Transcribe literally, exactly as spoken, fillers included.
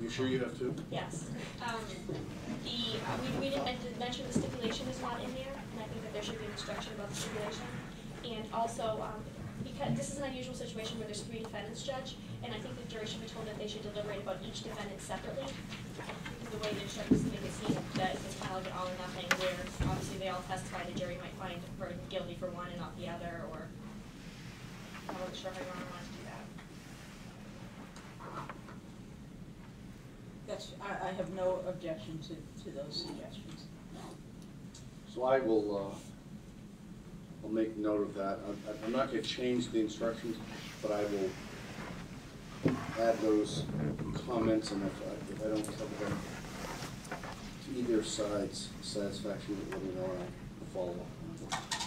You sure you have two? Yes. Um, the, uh, we, we didn't men- mention the stipulation is not in there, and I think that there should be an instruction about the stipulation. And also, um, because this is an unusual situation where there's three defendants, Judge, and I think the jury should be told that they should deliberate about each defendant separately. Because the way the instructions make it seem that it's kind of like an all or nothing, where obviously they all testify, the jury might find for guilty for one and not the other, or I'm not really sure how you want to do that. That's, I, I have no objection to, to those suggestions. So I will, uh, I'll make note of that. I'm, I'm not going to change the instructions, but I will add those comments, and if I, if I don't cover them to either side's satisfaction, let me know and I'll follow up.